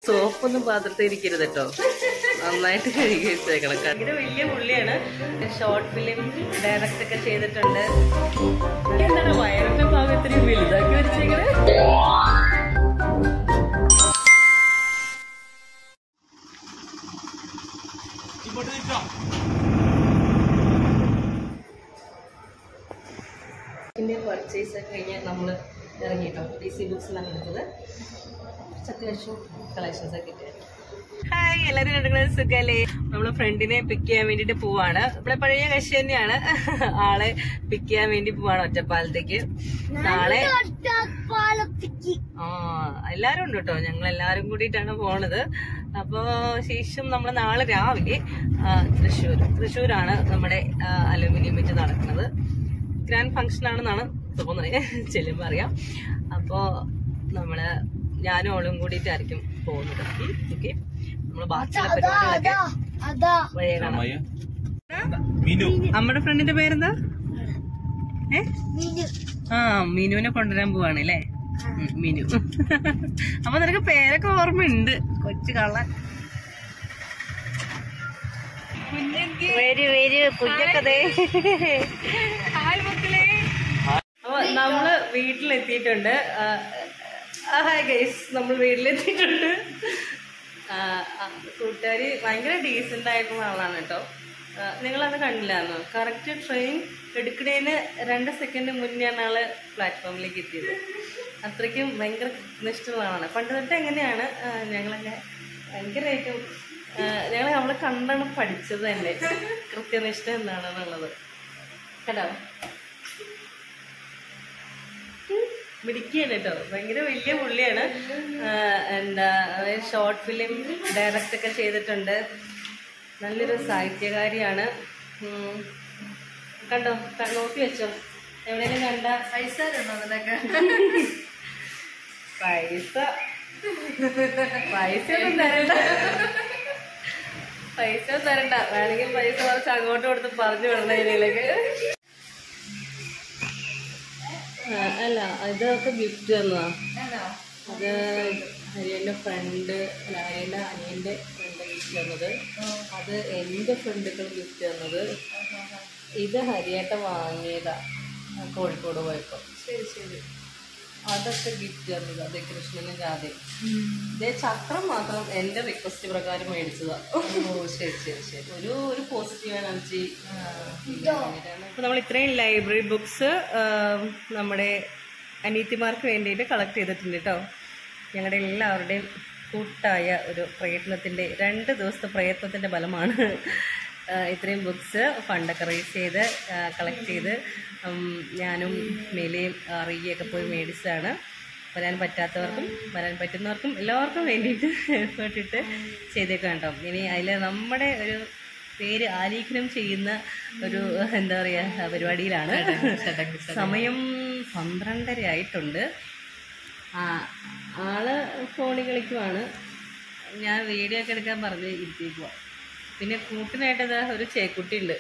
സോപ്പൊന്നും പാത്രത്തിൽ ഇരിക്കരുത് കേട്ടോ, നന്നായിട്ട് കഴുകി വെച്ചേക്കണം. ഭയങ്കര വലിയ പുള്ളിയാണ്. ഷോർട്ട് ഫിലിം ഡയറക്റ്റ് ഒക്കെ ചെയ്തിട്ടുണ്ട്. എന്താണ് വയറിന്റെ ഭാഗത്തിന് വലുതാക്കി വെച്ചേക്കണേ. പർച്ചേസ് ഒക്കെ കഴിഞ്ഞാൽ നമ്മൾ ഇറങ്ങിട്ടോ. DC ബുക്സിലാണ് എടുത്തത്. അത്യാവശ്യം കളക്ഷൻസ് ഒക്കെ കിട്ടിയത്. ഹായ്, എല്ലാവരും കണ്ടുകൊണ്ട് സുഖല്ലേ? നമ്മള് ഫ്രണ്ടിനെ പിക്ക് ചെയ്യാൻ വേണ്ടിട്ട് പോവാണ്. ഇവിടെ പഴയ കക്ഷി തന്നെയാണ്. ആളെ പിക്ക് ചെയ്യാൻ വേണ്ടി പോവാണ് ഒറ്റപ്പാലത്തേക്ക്. നാളെ എല്ലാരും ഉണ്ട് കേട്ടോ. ഞങ്ങൾ എല്ലാരും കൂടിയിട്ടാണ് പോണത്. അപ്പൊ ശേഷം നമ്മൾ നാളെ രാവിലെ തൃശ്ശൂരാണ് നമ്മുടെ അലുമിനിയം വെച്ച് നടക്കുന്നത്. ഗ്രാൻഡ് ഫംഗ്ഷൻ ആണെന്നാണ് തോന്നുന്നത്, ചെല്ലുമ്പോ അറിയാം. അപ്പോ നമ്മള് ഞാനും അവളും കൂടിയിട്ടായിരിക്കും പോകുന്നത്. ഓക്കെ, നമ്മള് ബാക്കിയുള്ള പരിപാടികളൊക്കെ വഴിയെ കാണാം. നമ്മുടെ ഫ്രണ്ടിന്റെ പേരെന്താ? മീനുവിനെ കൊണ്ടുവരാൻ പോവാണ് അല്ലേ? മീനു. അപ്പൊ നിനക്ക് പേരൊക്കെ ഓർമ്മയുണ്ട്, കൊച്ചു കള്ളൻ. കുഞ്ഞക്കതേ. അപ്പൊ നമ്മള് വീട്ടിലെത്തിയിട്ടുണ്ട്. ഹായ് ഗൈസ്, നമ്മൾ വീട്ടിലെത്തിയിട്ടുണ്ട്. കൂട്ടുകാരി ഭയങ്കര ഡീസന്റ് ആയിട്ടുള്ള ആളാണ് കേട്ടോ. നിങ്ങളത് കണ്ടില്ലായിരുന്നു? കറക്റ്റ് ട്രെയിൻ എടുക്കുന്നതിന് 2 സെക്കൻഡ് മുന്നെയാണ് ആള് പ്ലാറ്റ്ഫോമിലേക്ക് എത്തിയത്. അത്രയ്ക്കും ഭയങ്കര നിഷ്ഠുള്ള ആളാണ്. പണ്ട് തൊട്ട് എങ്ങനെയാണ് ഞങ്ങളൊക്കെ ഭയങ്കരമായിട്ടും അവളെ കണ്ടാണ് പഠിച്ചത് തന്നെ, കൃത്യനിഷ്ഠ എന്താണെന്നുള്ളത്. കേട്ടോ, മിടിക്കുകയാണ് കേട്ടോ. ഭയങ്കര വലിയ പുള്ളിയാണ്. എന്താ ഷോർട്ട് ഫിലിം ഡയറക്റ്റ് ഒക്കെ ചെയ്തിട്ടുണ്ട്. നല്ലൊരു സാഹിത്യകാരിയാണ്. കണ്ടോ, നോക്കി വെച്ചോ. എവിടെയെങ്കിലും കണ്ട പൈസ തരണോ നിനക്ക്? പൈസയൊന്നും തരണ്ട, പൈസ തരണ്ട. വേണമെങ്കിൽ പൈസ കുറച്ച് അങ്ങോട്ട് കൊടുത്ത് പറഞ്ഞു വിടണ ഇതിലേക്ക്. അല്ല, ഇതൊക്കെ ഗിഫ്റ്റ് തന്നതാ. അത് ഹരിയന്റെ ഫ്രണ്ട്, ഹരിയന്റെ അനിയന്റെ ഫ്രണ്ട് ഗിഫ്റ്റ് തന്നത്. അത് എൻ്റെ ഫ്രണ്ടുകൾ ഗിഫ്റ്റ് തന്നത്. ഇത് ഹരിയേട്ട വാങ്ങിയതാ കോഴിക്കോട് പോയപ്പോ. ശരി ശരി. അതൊക്കെ ഗിഫ്റ്റ് തന്നത്. അതെ, കൃഷ്ണനും രാധയും. ഇതേ ചക്രം മാത്രം എൻ്റെ റിക്വസ്റ്റ് പ്രകാരം മേടിച്ചതാ. ഓ ശരി ശരി ശരി. ഒരു പോസിറ്റീവ് എനർജി. അപ്പൊ നമ്മൾ ഇത്രയും ലൈബ്രറി ബുക്സ് നമ്മുടെ അനീത്തിമാർക്ക് വേണ്ടിയിട്ട് കളക്ട് ചെയ്തിട്ടുണ്ട് കേട്ടോ. ഞങ്ങളുടെ എല്ലാവരുടെയും കൂട്ടായ ഒരു പ്രയത്നത്തിൻ്റെ 2 ദിവസത്തെ പ്രയത്നത്തിൻ്റെ ഫലമാണ് ഇത്രയും ബുക്സ് ഫണ്ടൊക്കെ റേസ് ചെയ്ത് കളക്ട് ചെയ്ത് ഞാനും മേലയും റിയൊക്കെ പോയി മേടിച്ചതാണ്. വരാൻ പറ്റാത്തവർക്കും വരാൻ പറ്റുന്നവർക്കും എല്ലാവർക്കും വേണ്ടിയിട്ട് എഫേർട്ടിട്ട് ചെയ്തേക്കാം കേട്ടോ. ഇനി അതിൽ നമ്മുടെ ഒരു പേര് ആലേഖനം ചെയ്യുന്ന ഒരു എന്താ പറയുക പരിപാടിയിലാണ്. സമയം 12:30 ആയിട്ടുണ്ട്. ആള് ഫോണിൽ കളിക്കുവാണ്. ഞാൻ വീഡിയോ ഒക്കെ എടുക്കാൻ പറഞ്ഞ് ഇരുത്തിക്കുക. പിന്നെ കൂട്ടിനായിട്ടത് ഒരു ചേക്കുട്ടി ഉണ്ട്.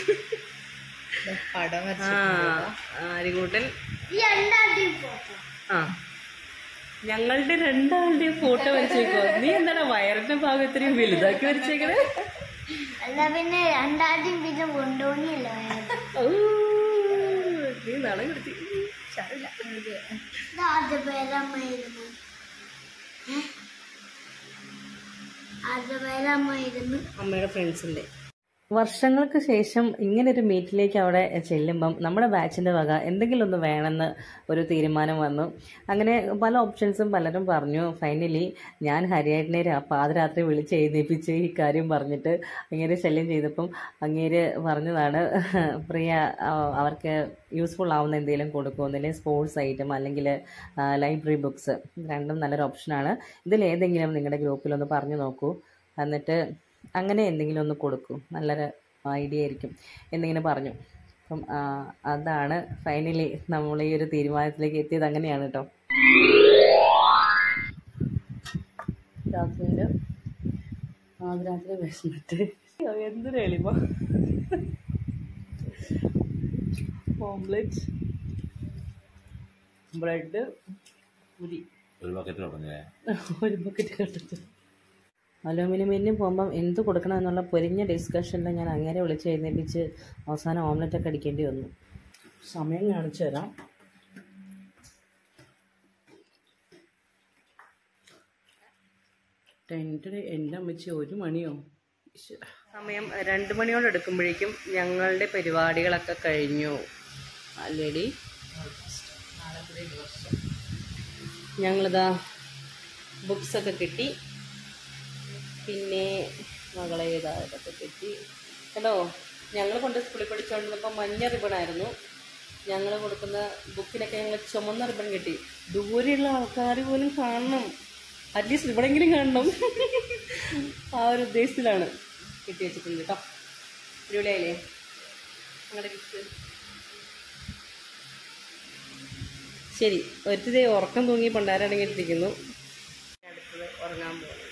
ആര്യകൂട്ടൻ. ഞങ്ങളുടെ 2 ഫോട്ടോ വരച്ചേക്കോ. നീ എന്താണ് വയറിന്റെ ഭാഗത്തിന് വലുതാക്കി വരച്ചേക്കണേ? പിന്നെ 2 പിന്നെ കൊണ്ടോണിയല്ല. നീ നാളെ കൊടുത്തി. അമ്മയുടെ ഫ്രണ്ട്സിന്റെ. വർഷങ്ങൾക്ക് ശേഷം ഇങ്ങനൊരു മീറ്റിലേക്ക് അവിടെ ചെല്ലുമ്പം നമ്മുടെ ബാച്ചിൻ്റെ വക എന്തെങ്കിലും ഒന്ന് വേണമെന്ന് ഒരു തീരുമാനം വന്നു. അങ്ങനെ പല ഓപ്ഷൻസും പലരും പറഞ്ഞു. ഫൈനലി ഞാൻ ഹരിയേട്ടനെ പാതിരാത്രി വിളിച്ച് എഴുന്നേപ്പിച്ച് ഈ കാര്യം പറഞ്ഞിട്ട് അങ്ങേരെ ശല്യം ചെയ്തപ്പം അങ്ങേര് പറഞ്ഞതാണ്, പ്രിയ അവർക്ക് യൂസ്ഫുൾ ആവുന്ന എന്തെങ്കിലും കൊടുക്കുമെന്നില്ലേ, സ്പോർട്സ് ഐറ്റം അല്ലെങ്കിൽ ലൈബ്രറി ബുക്സ്, രണ്ടും നല്ലൊരു ഓപ്ഷനാണ്. ഇതിലേതെങ്കിലും നിങ്ങളുടെ ഗ്രൂപ്പിലൊന്ന് പറഞ്ഞു നോക്കൂ, എന്നിട്ട് അങ്ങനെ എന്തെങ്കിലും ഒന്ന് കൊടുക്കൂ, നല്ലൊരു ഐഡിയ ആയിരിക്കും എന്നിങ്ങനെ പറഞ്ഞു. അപ്പം അതാണ് ഫൈനലി നമ്മൾ ഈ ഒരു തീരുമാനത്തിലേക്ക് എത്തിയത്. അങ്ങനെയാണ് കേട്ടോ. രാത്രി വിശന്നിട്ട് എന്തൊരു എളിമ. ഓംലെറ്റ്, ബ്രെഡ്, പുരി, ഒരു ബക്കറ്റ് കണ്ടിട്ട് അലൂമിനിയം പോകുമ്പം എന്ത് കൊടുക്കണം എന്നുള്ള പൊരിഞ്ഞ ഡിസ്കഷനിൽ ഞാൻ അങ്ങനെ വിളിച്ച് എഴുന്നേപ്പിച്ച് അവസാനം ഓംലെറ്റൊക്കെ അടിക്കേണ്ടി വന്നു. സമയം കാണിച്ചു തരാം. എൻ്റെ അമ്മച്ചി 1 മണിയോ, സമയം 2 മണിയോട് എടുക്കുമ്പോഴേക്കും ഞങ്ങളുടെ പരിപാടികളൊക്കെ കഴിഞ്ഞു. ആൾറെഡി ഞങ്ങളിതാ ബുക്സൊക്കെ കിട്ടി. പിന്നെ മകളെ ഇതൊക്കെ കിട്ടി കേട്ടോ. ഞങ്ങൾ കൊണ്ട് സ്കൂളിൽ പഠിച്ചുകൊണ്ടിരുന്നപ്പോൾ മഞ്ഞ റിബണായിരുന്നു. ഞങ്ങൾ കൊടുക്കുന്ന ബുക്കിനൊക്കെ ഞങ്ങൾ ചുമന്ന റിബൺ കിട്ടി. ദൂരെയുള്ള ആൾക്കാർ പോലും കാണണം, അറ്റ്ലീസ്റ്റ് റിബണെങ്കിലും കാണണം. ആ ഒരു ഉദ്ദേശത്തിലാണ് കിട്ടി വെച്ചിട്ടുണ്ട് കേട്ടോ. അടിപൊളിയായില്ലേ ഞങ്ങളുടെ ഗിഫ്റ്റ്? ശരി, ഒരുത്തേ ഉറക്കം തൂങ്ങി പണ്ടാരടങ്ങിയിട്ടിരിക്കുന്നു. അടുത്തത് ഉറങ്ങാൻ പോകുന്നു.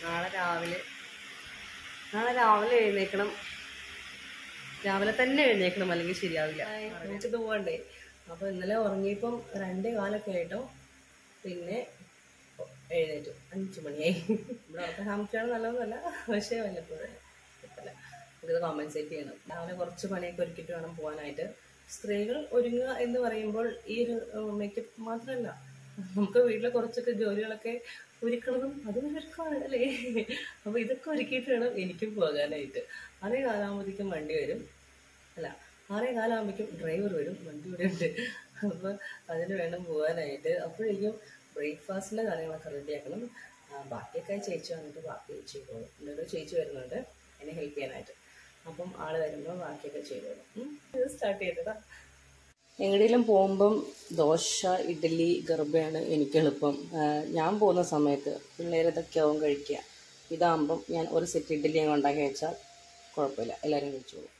നാളെ രാവിലെ എഴുന്നേക്കണം. രാവിലെ തന്നെ എഴുന്നേക്കണം, അല്ലെങ്കിൽ ശരിയാവില്ല. നമുക്കിത് പോകണ്ടേ. അപ്പോൾ ഇന്നലെ ഉറങ്ങിയപ്പം 2:15 ആയിട്ടോ. പിന്നെ എഴുന്നേറ്റു 5 മണിയായി. ഇവിടെ ഉറക്കം താമസിച്ചാണ് നല്ലതൊന്നുമല്ല, പക്ഷേ വല്ലപ്പോഴും കുഴപ്പമില്ല. നമുക്കിത് കോമ്പൻസേറ്റ് ചെയ്യണം. രാവിലെ കുറച്ച് പണിയൊക്കെ ഒരുക്കിയിട്ട് വേണം പോകാനായിട്ട്. സ്ത്രീകൾ ഒരുങ്ങുക എന്ന് പറയുമ്പോൾ ഈ ഒരു മേക്കപ്പ് മാത്രമല്ല, നമുക്ക് വീട്ടിലെ കുറച്ചൊക്കെ ജോലികളൊക്കെ ഒരുക്കണതും അതും ഒരുക്കമാണ് അല്ലേ. അപ്പോൾ ഇതൊക്കെ ഒരുക്കിയിട്ട് വേണം എനിക്കും പോകാനായിട്ട്. 6:15 വണ്ടി വരും. അല്ല, 6:15 ഡ്രൈവർ വരും. വണ്ടി ഇവിടെ ഉണ്ട്. അപ്പോൾ അതിന് വേണം പോകാനായിട്ട്. അപ്പോഴേക്കും ബ്രേക്ക്ഫാസ്റ്റിൻ്റെ കാര്യങ്ങളൊക്കെ റെഡിയാക്കണം. ബാക്കിയൊക്കെ ചേച്ചി വന്നിട്ട് ബാക്കി ചെയ്തോളും. എന്നോട് ചേച്ചി വരുന്നുണ്ട് എന്നെ ഹെൽപ്പ് ചെയ്യാനായിട്ട്. അപ്പം ആൾ വരുമ്പോൾ ബാക്കിയൊക്കെ ചെയ്തോളും. ഇത് സ്റ്റാർട്ട് ചെയ്തതാ. എങ്ങടെയും പോകുമ്പം ദോശ, ഇഡ്ഡലി, ഗർഭയാണ് എനിക്ക് എളുപ്പം. ഞാൻ പോകുന്ന സമയത്ത് പിള്ളേരതൊക്കെ ആവും കഴിക്കുക. ഇതാകുമ്പം ഞാൻ ഒരു സെറ്റ് ഇഡ്ഡലി അങ്ങ് ഉണ്ടാക്കി വെച്ചാൽ കുഴപ്പമില്ല, എല്ലാവരും കഴിച്ചോളും.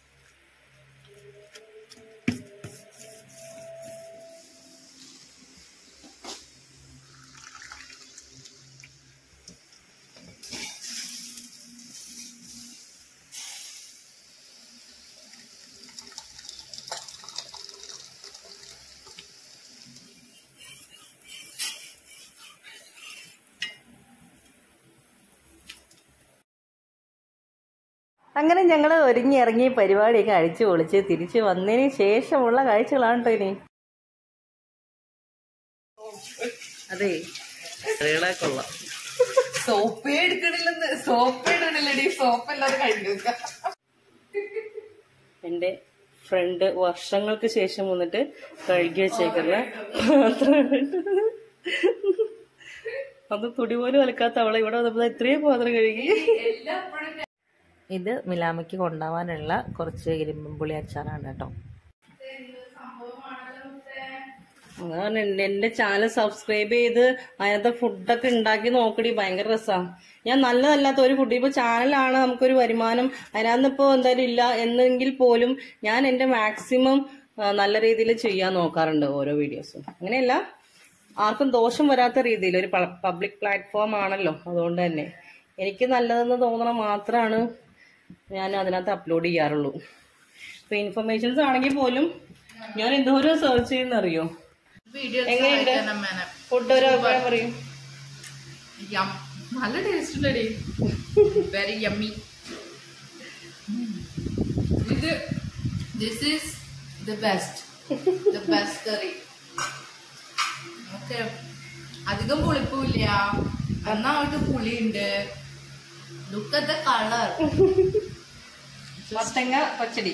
അങ്ങനെ ഞങ്ങൾ ഒരുങ്ങി ഇറങ്ങി പരിപാടിയൊക്കെ അടിച്ചു പൊളിച്ച് തിരിച്ച് വന്നതിന് ശേഷമുള്ള കാഴ്ചകളാണ് കേട്ടോ ഇനി. അതെ, കൊള്ളാം. സോപ്പേ എടുക്കണില്ലെന്ന്. സോപ്പ് ഇടണില്ലടി, സോപ്പല്ലാതെ കഴുകുക. എൻ്റെ ഫ്രണ്ട് വർഷങ്ങൾക്ക് ശേഷം വന്നിട്ട് കഴുകി വെച്ചേക്കുന്ന അത് തുടി പോലും അലക്കാത്ത അവളെ ഇവിടെ വന്നപ്പോൾ ഇത്രയും പാത്രം കഴുകി. ഇത് മിലാമയ്ക്ക് കൊണ്ടുപോകാനുള്ള കുറച്ച് ഇരുമ്പുളി അച്ചാറാണ് കേട്ടോ. അതാണ് എൻ്റെ ചാനൽ സബ്സ്ക്രൈബ് ചെയ്ത് അതിനകത്ത് ഫുഡൊക്കെ ഉണ്ടാക്കി നോക്കടി, ഭയങ്കര രസമാണ്. ഞാൻ നല്ലതല്ലാത്ത ഒരു ഫുഡ്, ഇപ്പോൾ ചാനലാണ് നമുക്കൊരു വരുമാനം, അതിനകത്തിപ്പോൾ എന്തായാലും ഇല്ല എന്നെങ്കിൽ പോലും ഞാൻ എൻ്റെ മാക്സിമം നല്ല രീതിയിൽ ചെയ്യാൻ നോക്കാറുണ്ട് ഓരോ വീഡിയോസും. അങ്ങനെയല്ല, ആർക്കും ദോഷം വരാത്ത രീതിയിൽ ഒരു പബ്ലിക് പ്ലാറ്റ്ഫോം ആണല്ലോ, അതുകൊണ്ട് തന്നെ എനിക്ക് നല്ലതെന്ന് തോന്നണ മാത്രമാണ് ഞാൻ അതിനകത്ത് അപ്ലോഡ് ചെയ്യാറുള്ളൂ. ഇപ്പൊ ഇൻഫർമേഷൻസ് ആണെങ്കിൽ പോലും ഞാൻ എന്തോരം സെർച്ച് ചെയ്യുന്നറിയോ. എങ്ങനെയുണ്ട് ഫുഡ്? ഒരു അഭിപ്രായം പറയും. നല്ല ടേസ്റ്റ് ഉണ്ടടി, very yummy. This is the best curry. Okay, അധികം പുളിപ്പില്ല, നന്നായിട്ട് പുളിയുണ്ട്. Look at the color. മത്തങ്ങ പച്ചടി,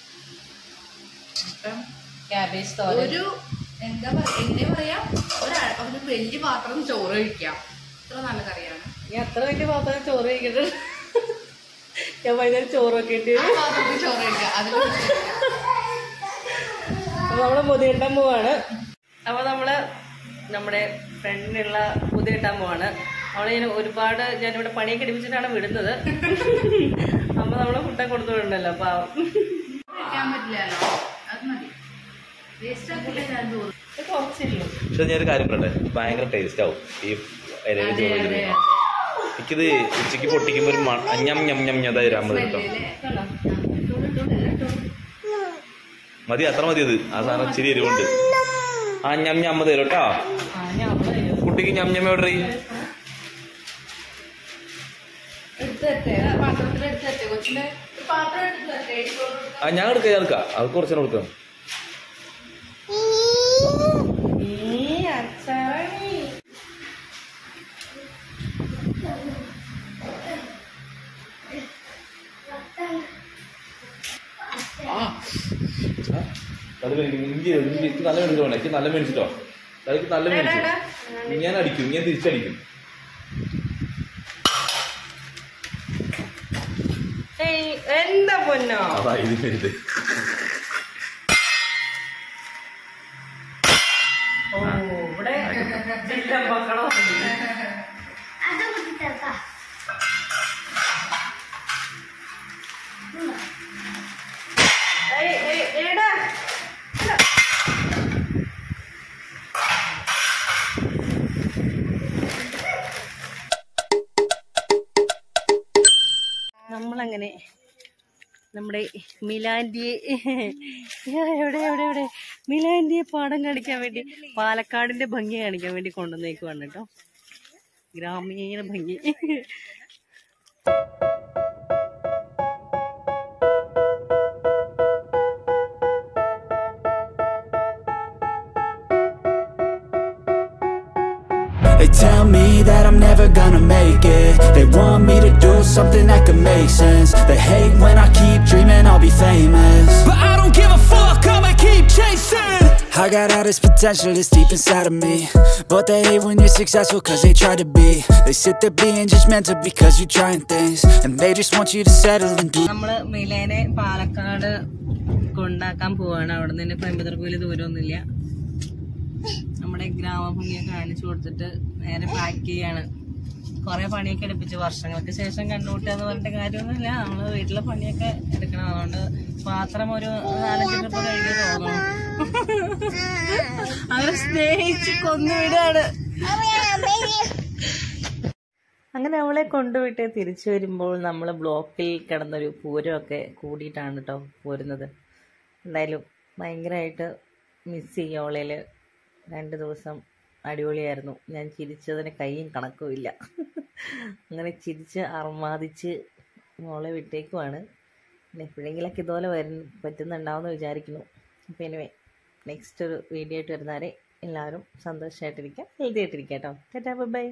ക്യാബേജ് തോരൻ. ഒരു എന്താ പറയാ, ഒരു വലിയ പാത്രം ചോറ് കഴിക്കാം. ഇത്ര നല്ല കറിയാണ്. ഞാൻ അത്ര വലിയ പാത്രം ചോറ് കഴിക്കട്ടെ. ഞാൻ വൈകുന്നേരം ചോറ് വെക്കേണ്ടി വരും. ചോറ് കഴിക്കാം. അപ്പൊ നമ്മള് പൊതി കിട്ടാൻ പോവാണ്. അപ്പൊ നമ്മള് നമ്മുടെ ഫ്രണ്ടിനുള്ള പൊതി കിട്ടാൻ പോവാണ്. അവളെ ഞാനിവിടെ പണിയൊക്കെ എടുപ്പിച്ചിട്ടാണ് വിടുന്നത്. അപ്പൊ നമ്മള് ഫുഡൊക്കെ കൊടുത്തു വിടണ്ടല്ലോ. അപ്പൊ പക്ഷെ ഞാനൊരു കാര്യം പറയട്ടെ, ഭയങ്കര ടേസ്റ്റ് ആവും ഈ ഇലയിൽ ചോറ് വെക്കുന്നത്. എനിക്കിത് ഉച്ചക്ക് പൊട്ടിക്കുമ്പോ ഒരു ഞം ഞം ഞം ഞതായി വരാൻ കേട്ടോ. മതി, അത്ര മതി. അത് ആ സാധനം ഇച്ചിരി എരിവുണ്ട്. ആ ഞം ഞമ്മ തരും കേട്ടോ. കുട്ടിക്ക് ഞം ഞമ്മ ഓർഡർ ചെയ്യും. എടുത്ത് തരട്ടെ പാത്രത്തിൽ എടുത്ത് തരട്ടെ കൊച്ചിന് പാത്രം എടുത്ത് തരട്ടെ ഞാൻ എടുക്കാം അത് കുറച്ചു കൊടുക്കാം. ഇഞ്ചി നല്ല മേടിച്ചോ, എനിക്ക് നല്ല മേടിച്ചിട്ടോ, തലക്ക് നല്ല മേടിച്ചു. ഞാൻ അടിക്കും, ഞാൻ തിരിച്ചടിക്കും. എന്താ പൊന്നോ അതാ ഇത് വരുത്. ഇവിടെ ജില്ല മക്കളോ അത് കുത്തിത്തരക്കാം. നമ്മളങ്ങനെ നമ്മുടെ മിലാൻഡിയെ എവിടെ എവിടെ എവിടെ മിലാൻഡിയെ പാടം കാണിക്കാൻ വേണ്ടി, പാലക്കാടിന്റെ ഭംഗി കാണിക്കാൻ വേണ്ടി കൊണ്ടുവന്നേക്കുവാണ് കേട്ടോ. ഗ്രാമീണ ഭംഗി. They tell me that I'm never gonna make it. They want me to do something that could make sense. They hate when I keep dreaming I'll be famous, but I don't give a fuck, I'ma keep chasing. I got all this potential that's deep inside of me, but they hate when you're successful cause they try to be. They sit there being judgmental because you're trying things, and they just want you to settle and do. നമ്മള് മിലേനെ പാലക്കാട് കൊണ്ടാക്കാൻ പോവാണ്. അവിടെ നിന്ന് കോയമ്പത്തൂർക്ക് വലിയ ദൂരമൊന്നുമില്ല. നമ്മുടെ ഗ്രാമഭംഗിയൊക്കെ കാണിച്ചു കൊടുത്തിട്ട് നേരെ പാക്ക് ചെയ്യാണ്. കുറെ പണിയൊക്കെ എടുപ്പിച്ചു, വർഷങ്ങൾക്ക് ശേഷം കണ്ടുമുട്ടാന്ന് പറഞ്ഞിട്ട് കാര്യമൊന്നുമില്ല. നമ്മള് വീട്ടിലെ പണിയൊക്കെ എടുക്കണം. അതുകൊണ്ട് പാത്രം ഒരു 4-5 ട്രിപ്പ് കഴുകി തോന്നണം. അങ്ങനെ സ്നേഹിച്ച് കൊന്നുവിടാണ്. അങ്ങനെ അവളെ കൊണ്ടുവിട്ട് തിരിച്ചു വരുമ്പോൾ നമ്മൾ ബ്ലോക്കിൽ കിടന്നൊരു പൂരമൊക്കെ കൂടിയിട്ടാണ് കേട്ടോ പോരുന്നത്. എന്തായാലും ഭയങ്കരമായിട്ട് മിസ് ചെയ്യും അവളേല്. 2 ദിവസം അടിപൊളിയായിരുന്നു. ഞാൻ ചിരിച്ചതിന് കൈയും കണക്കുമില്ല. അങ്ങനെ ചിരിച്ച് അർമാദിച്ച് മോളെ വിട്ടേക്കുവാണ്. പിന്നെ എപ്പോഴെങ്കിലൊക്കെ ഇതുപോലെ പറ്റുന്നുണ്ടാവുമെന്ന് വിചാരിക്കുന്നു. അപ്പോൾ എനിവേ നെക്സ്റ്റ് ഒരു വീഡിയോ ആയിട്ട് വരുന്നവരെ എല്ലാവരും സന്തോഷമായിട്ടിരിക്കാം, ഹെൽത്തി ആയിട്ടിരിക്കാം കേട്ടോ. Tata, by.